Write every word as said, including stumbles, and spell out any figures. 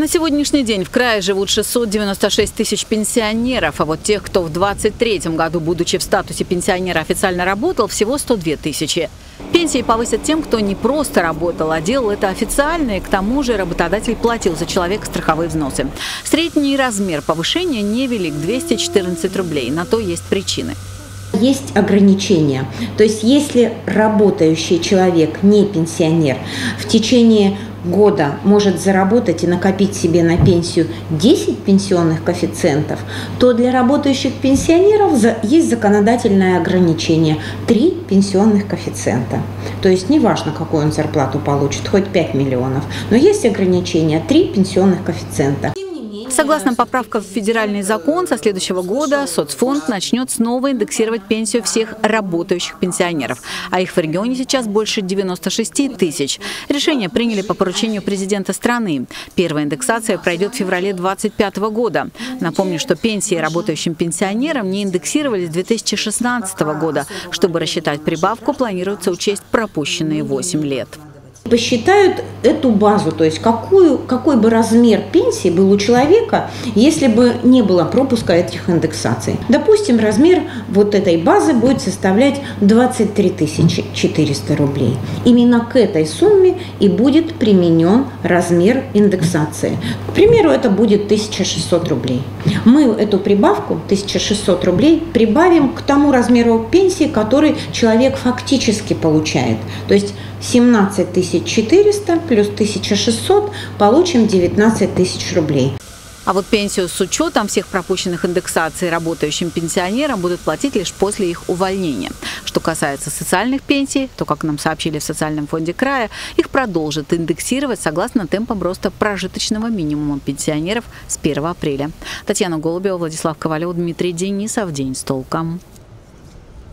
На сегодняшний день в крае живут шестьсот девяносто шесть тысяч пенсионеров, а вот тех, кто в двадцать третьем году, будучи в статусе пенсионера, официально работал, всего сто две тысячи. Пенсии повысят тем, кто не просто работал, а делал это официально, и к тому же работодатель платил за человека страховые взносы. Средний размер повышения невелик – двести четырнадцать рублей. На то есть причины. Есть ограничения. То есть если работающий человек, не пенсионер, в течение года может заработать и накопить себе на пенсию десять пенсионных коэффициентов, то для работающих пенсионеров есть законодательное ограничение – три пенсионных коэффициента. То есть неважно, какую он зарплату получит, хоть пять миллионов, но есть ограничение – три пенсионных коэффициента. Согласно поправкам в федеральный закон, со следующего года соцфонд начнет снова индексировать пенсию всех работающих пенсионеров, а их в регионе сейчас больше девяноста шести тысяч. Решение приняли по поручению президента страны. Первая индексация пройдет в феврале двадцать пятого года. Напомню, что пенсии работающим пенсионерам не индексировались с две тысячи шестнадцатого года. Чтобы рассчитать прибавку, планируется учесть пропущенные восемь лет. Посчитают эту базу, то есть какую, какой бы размер пенсии был у человека, если бы не было пропуска этих индексаций. Допустим, размер вот этой базы будет составлять двадцать три тысячи четыреста рублей. Именно к этой сумме и будет применен размер индексации. К примеру, это будет тысяча шестьсот рублей. Мы эту прибавку, тысяча шестьсот рублей, прибавим к тому размеру пенсии, который человек фактически получает. То есть семнадцать тысяч четыреста плюс тысяча шестьсот получим девятнадцать тысяч рублей. А вот пенсию с учетом всех пропущенных индексаций работающим пенсионерам будут платить лишь после их увольнения. Что касается социальных пенсий, то, как нам сообщили в социальном фонде края, их продолжат индексировать согласно темпам роста прожиточного минимума пенсионеров с первого апреля. Татьяна Голубева, Владислав Ковалев, Дмитрий Денисов. День с толком.